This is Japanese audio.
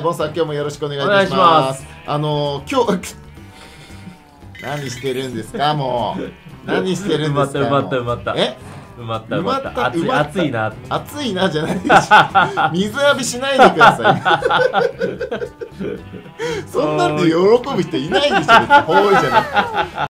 ボンさん、今日もよろしくお願いいお願いしたしま。 ますす。 今日何してるんですか、もう。何してるんですか。 埋まった埋まった。 え、 埋まった埋まった暑い埋まった暑いな。 暑いなじゃないでしょ。水浴びしないでください。そんなんで喜ぶ人いないでしょ、別に。ほいじゃなくて。